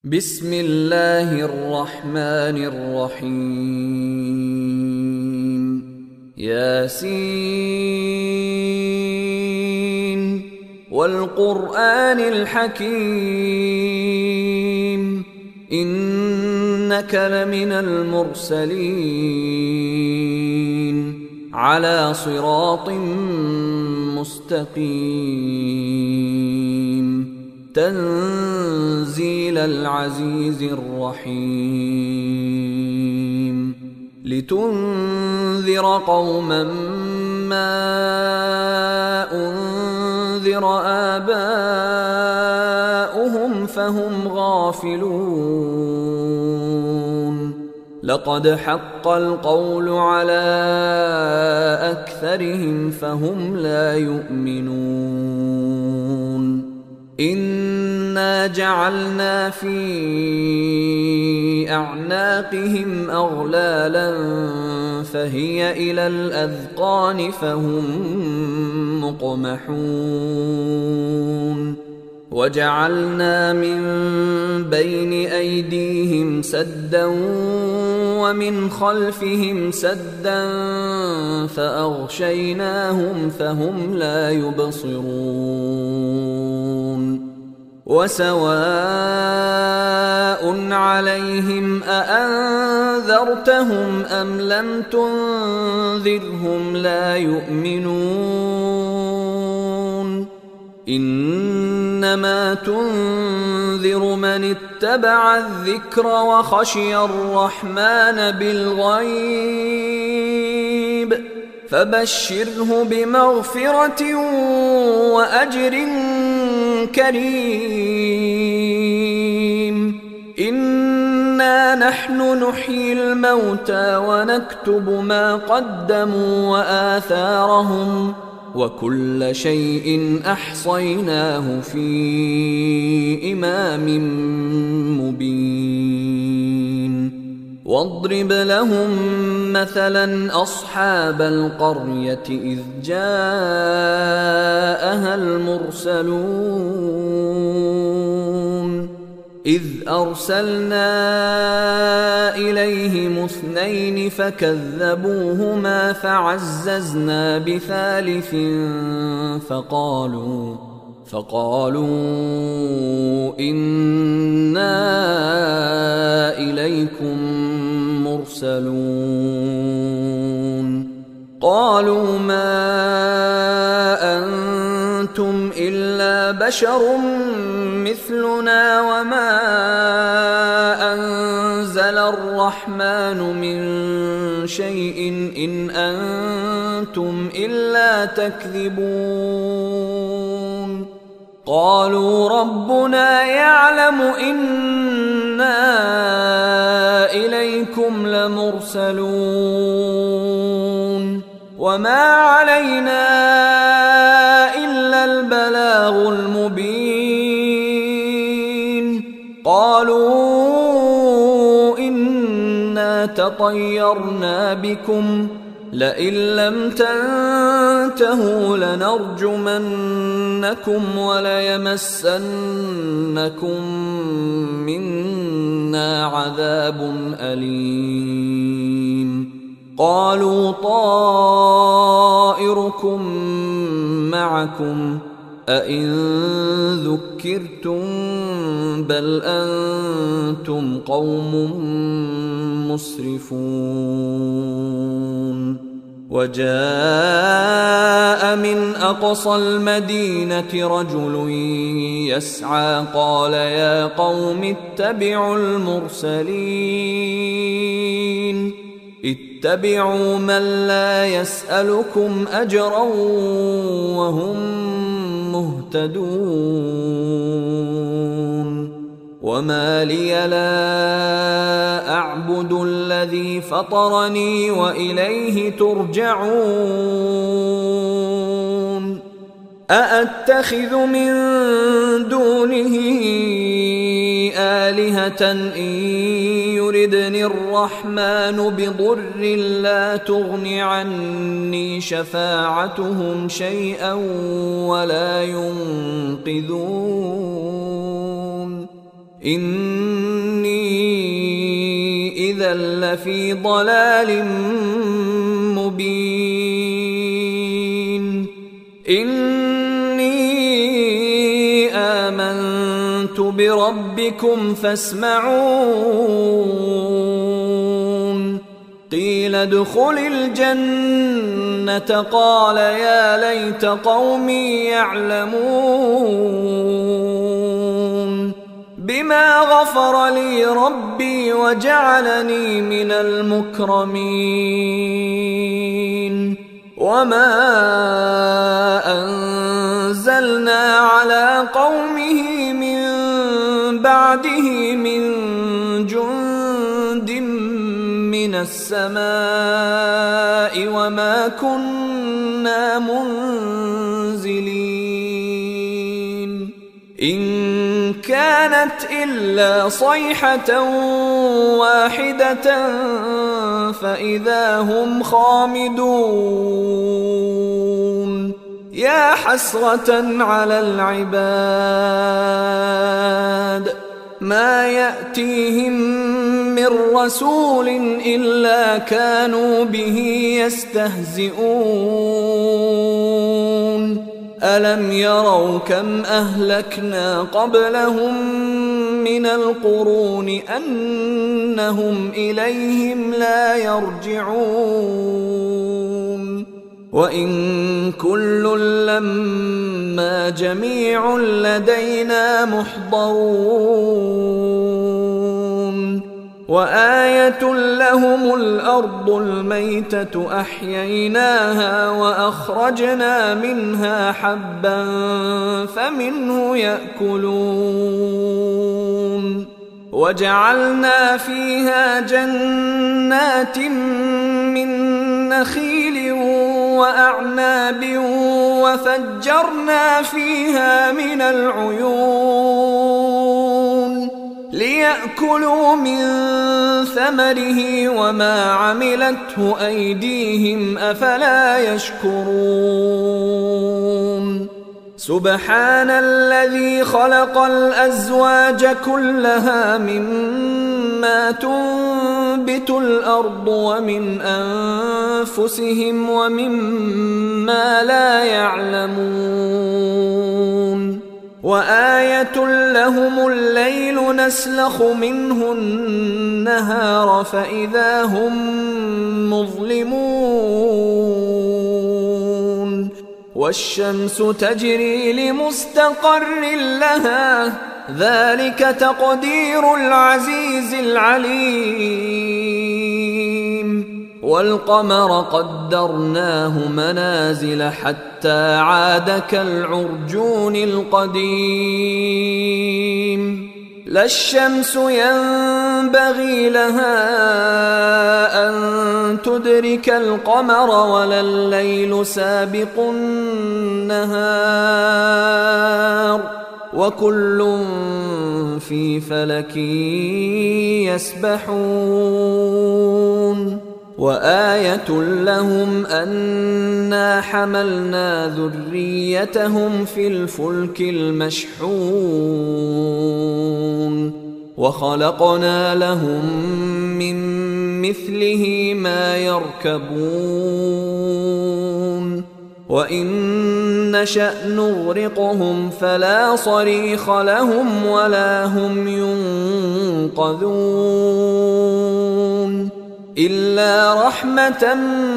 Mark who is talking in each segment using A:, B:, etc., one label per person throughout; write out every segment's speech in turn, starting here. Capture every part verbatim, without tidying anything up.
A: بسم الله الرحمن الرحيم ياسين والقرآن الحكيم إنك لمن المرسلين على صراط مستقيم تنزيل العزيز الرحيم لتنذر قوما ما أنذر آباؤهم فهم غافلون لقد حق القول على أكثرهم فهم لا يؤمنون إنا جعلنا في أعناقهم أغلالا فهي إلى الأذقان فهم مقمحون وجعلنا من بين أيديهم سدا ومن خلفهم سدا فأغشيناهم فهم لا يبصرون وسواء عليهم أأنذرتهم أم لم تنذرهم لا يؤمنون إنما تنذر من اتبع الذكر وخشي الرحمن بالغيب فبشره بمغفرة وأجر كريم إنا نحن نحيي الموتى ونكتب ما قدموا وآثارهم وكل شيء أحصيناه في إمام مبين واضرب لهم مثلا أصحاب القرية إذ جاءها المرسلون إذ أرسلنا إليهم اثنين فكذبوهما فعززنا بثالث فقالوا فقالوا إنا إليكم مرسلون قالوا ما أنتم إلا بشر مثلنا وما أنزل الرحمن من شيء إن أنتم إلا تكذبون قالوا ربنا يعلم إنا إليكم لمرسلون وما علينا إلا البلاغ المبين قالوا إنا تطيرنا بكم لئن لم تنتهوا لنرجمنكم وليمسنكم منا عذاب أليم قالوا طائركم معكم أئن ذكرتم بل أنتم قوم مسرفون وجاء من أقصى المدينة رجل يسعى قال يا قوم اتبعوا المرسلين اتبعوا من لا يسألكم أجرا وهم مهتدون وما لي لا أعبد الذي فطرني وإليه ترجعون أأتخذ من دونه آلهة إن يردني الرحمن بضر لا تغن عني شفاعتهم شيئا ولا ينقذون إني إذا لفي ضلال مبين إني آمنت بربكم فاسمعون قيل ادخل الجنة قال يا ليت قومي يعلمون بما غفر لي ربي وجعلني من المكرمين وما أنزلنا على قومه من بعده من جند من السماء وما كنا منزلين إن كانت إلا صيحة واحدة فإذا هم خامدون يا حسرة على العباد ما يأتيهم من رسول إلا كانوا به يستهزئون ألم يروا كم أهلكنا قبلهم من القرون أنهم إليهم لا يرجعون وإن كل لما جميع لدينا محضرون وآية لهم الأرض الميتة أحييناها وأخرجنا منها حبا فمنه يأكلون وجعلنا فيها جنات من نخيل وأعناب وفجرنا فيها من العيون ليأكلوا من ثمره وما عملته أيديهم أفلا يشكرون سبحان الذي خلق الأزواج كلها مما تنبت الأرض ومن أنفسهم ومما لا يعلمون وآية لهم الليل نسلخ منه النهار فإذا هم مظلمون والشمس تجري لمستقر لها ذلك تقدير العزيز العليم والقمر قدرناه منازل حتى عاد كالعرجون القديم لا الشمس ينبغي لها أن تدرك القمر ولا الليل سابق النهار وكل في فلك يسبحون وآية لهم أنا حملنا ذريتهم في الفلك المشحون وخلقنا لهم من مثله ما يركبون وإن نشأ نغرقهم فلا صريخ لهم ولا هم ينقذون إلا رحمة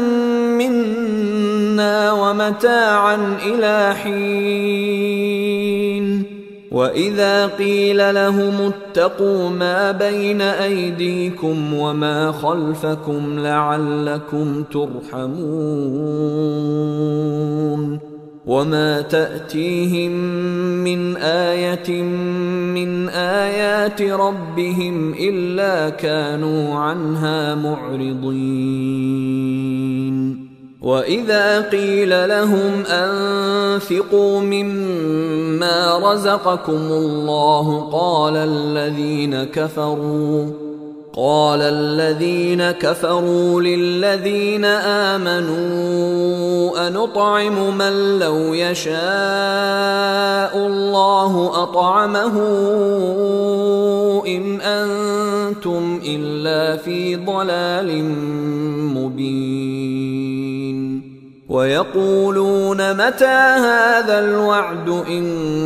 A: منا ومتاعا إلى حين وإذا قيل لهم اتقوا ما بين أيديكم وما خلفكم لعلكم ترحمون وما تأتيهم من آية من آيات ربهم إلا كانوا عنها معرضين وإذا قيل لهم أنفقوا مما رزقكم الله قال الذين كفروا قال الذين كفروا للذين آمنوا أنطعم من لو يشاء الله أطعمه إن أنتم إلا في ضلال مبين ويقولون متى هذا الوعد إن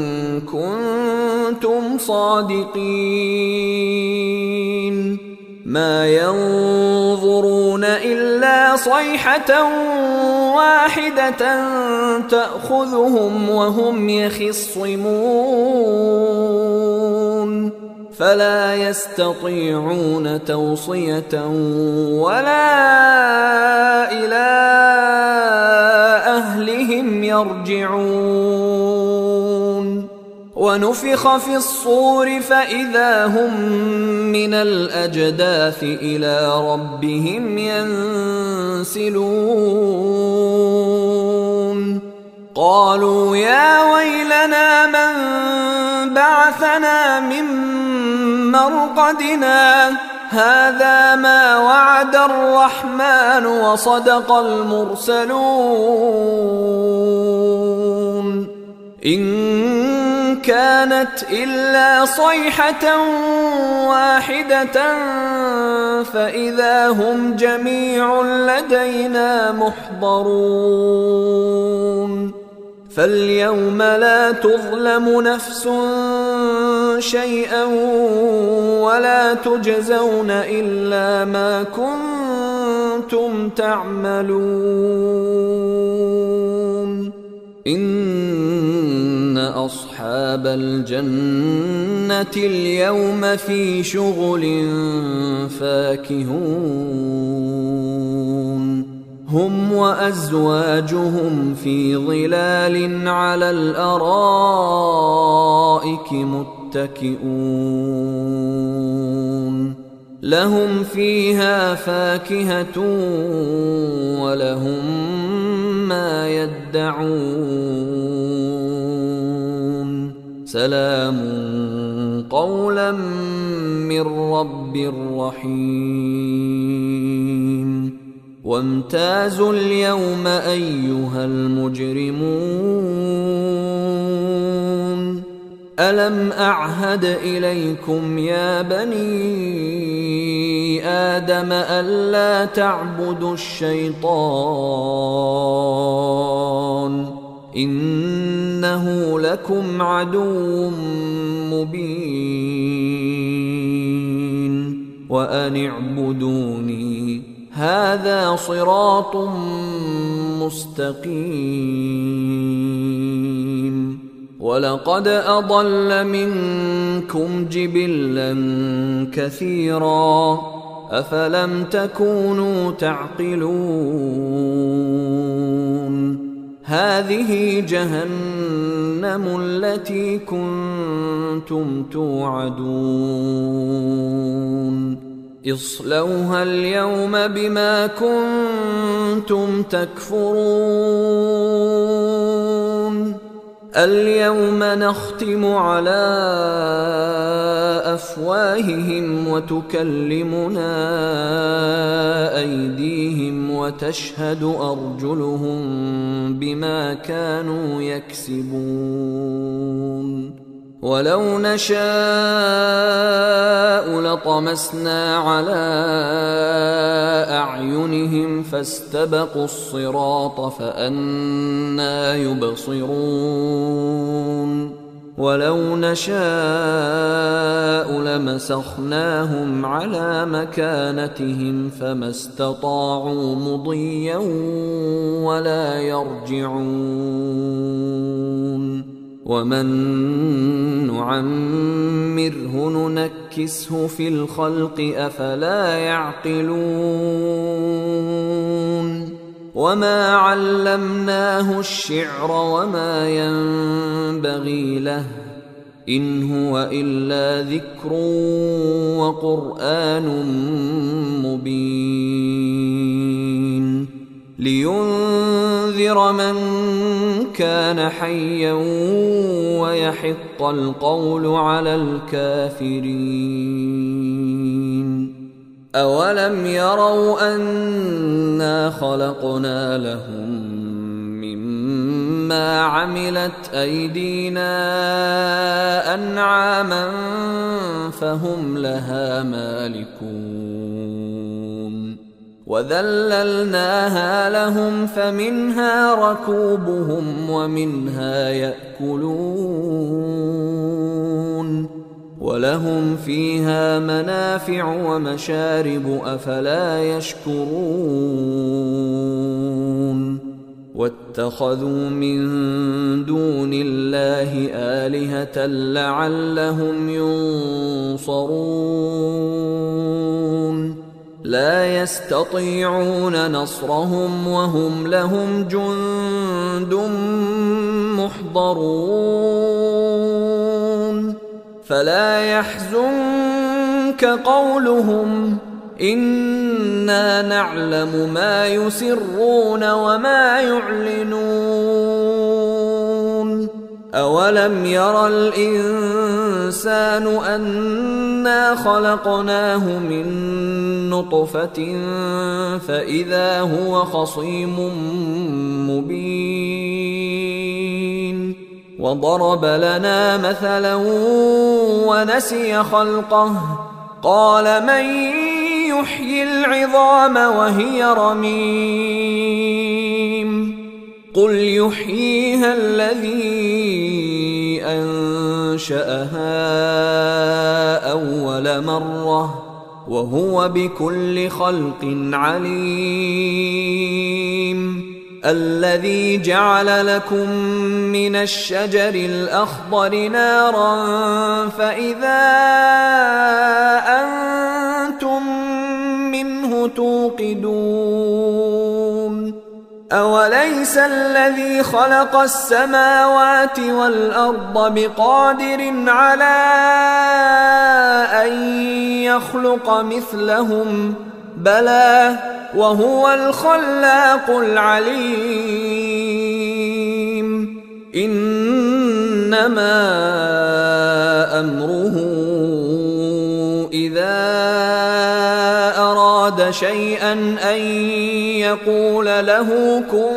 A: كنتم صادقين ما ينظرون إلا صيحة واحدة تأخذهم وهم يخصمون فلا يستطيعون توصية ولا إلى أهلهم يرجعون ونفخ في الصور فإذا هم من الأجداث إلى ربهم ينسلون قالوا يا ويلنا من بعثنا من مرقدنا هذا ما وعد الرحمن وصدق المرسلون إن كانت إلا صيحة واحدة فإذا هم جميع لدينا محضرون فاليوم لا تظلم نفس شيئا ولا تجزون إلا ما كنتم تعملون إن أصحاب الجنة اليوم في شغل فاكهون هم وأزواجهم في ظلال على الأرائك متكئون لهم فيها فاكهة ولهم ما يدعون سلام قولا من رب رحيم وامتازوا اليوم أيها المجرمون ألم أعهد إليكم يا بني آدم ألا تعبدوا الشيطان إنه لكم عدو مبين وأن اعبدوني هذا صراط مستقيم ولقد أضل منكم جبلا كثيرا أفلم تكونوا تعقلون هذه جهنم التي كنتم توعدون اصلوها اليوم بما كنتم تكفرون اليوم نختم على أفواههم وتكلمنا أيديهم وتشهد أرجلهم بما كانوا يكسبون ولو نشاء لطمسنا على أعينهم فاستبقوا الصراط فأنى يبصرون ولو نشاء لمسخناهم على مكانتهم فما استطاعوا مضيا ولا يرجعون ومن نعمره ننكسه في الخلق أفلا يعقلون وما علمناه الشعر وما ينبغي له إن هو إلا ذكر وقرآن مبين لينذر من كان حيا ويحق القول على الكافرين أولم يروا أنا خلقنا لهم مما عملت أيدينا أنعاما فهم لها مالكون وذللناها لهم فمنها ركوبهم ومنها يأكلون ولهم فيها منافع ومشارب أفلا يشكرون واتخذوا من دون الله آلهة لعلهم ينصرون لا يستطيعون نصرهم وهم لهم جند محضرون فلا يحزنك قولهم إنا نعلم ما يسرون وما يعلنون أولم ير الإنسان أنا خلقناه من نطفة فإذا هو خصيم مبين وضرب لنا مثلا ونسي خلقه قال من يحيي العظام وهي رميم قل يحييها الذي أنشأها أول مرة وهو بكل خلق عليم الذي جعل لكم من الشجر الأخضر نارا فإذا أنتم منه توقدون أوليس الذي خلق السماوات والأرض بقادر على أن يخلق مثلهم بلى وهو الخلاق العليم إنما أمره إذا أراد شيئا أن يقول له كن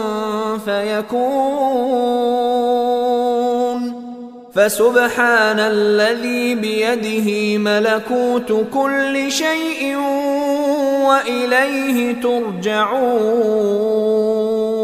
A: فيكون فسبحان الذي بيده ملكوت كل شيء وإليه ترجعون